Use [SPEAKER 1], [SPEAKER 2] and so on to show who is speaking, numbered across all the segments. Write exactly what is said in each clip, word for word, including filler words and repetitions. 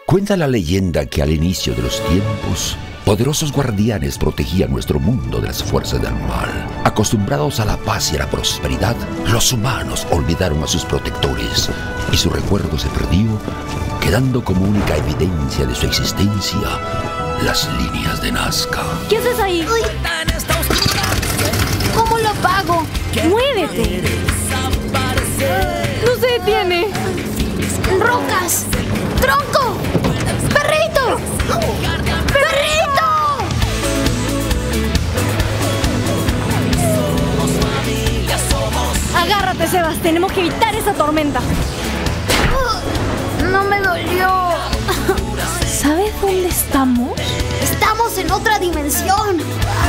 [SPEAKER 1] Cuenta la leyenda que al inicio de los tiempos, poderosos guardianes protegían nuestro mundo de las fuerzas del mal. Acostumbrados a la paz y a la prosperidad, los humanos olvidaron a sus protectores y su recuerdo se perdió, quedando como única evidencia de su existencia las líneas de Nazca.
[SPEAKER 2] ¿Qué haces ahí?
[SPEAKER 3] Uy. ¿Cómo lo pago?
[SPEAKER 2] ¡Muévete! ¡No se detiene!
[SPEAKER 3] ¡Rocas! ¡Tronco! ¡Perrito! ¡Perrito!
[SPEAKER 2] Agárrate, Sebas. Tenemos que evitar esa tormenta.
[SPEAKER 3] Uh, no me dolió.
[SPEAKER 2] ¿Sabes dónde estamos?
[SPEAKER 3] Estamos en otra dimensión.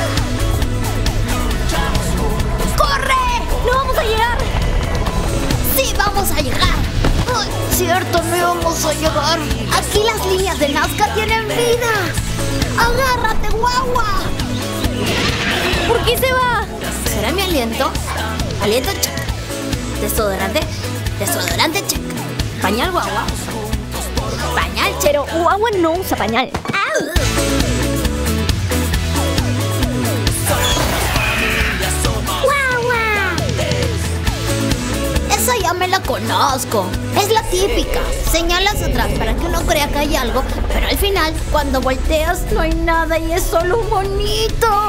[SPEAKER 3] ¡Corre!
[SPEAKER 2] ¡No vamos a llegar!
[SPEAKER 3] ¡Sí, vamos a llegar! Ay, cierto, no íbamos a llegar. Aquí las líneas de Nazca tienen vida. ¡Agárrate, guagua!
[SPEAKER 2] ¿Por qué se va?
[SPEAKER 3] ¿Será mi aliento? Aliento check. Desodorante. Desodorante check. Pañal guagua. Pañal check.
[SPEAKER 2] Pero Guagua no usa pañal.
[SPEAKER 3] ¡Au! Esa ya me la conozco. Es la típica. Señalas atrás para que uno crea que hay algo, pero al final, cuando volteas, no hay nada y es solo un monito.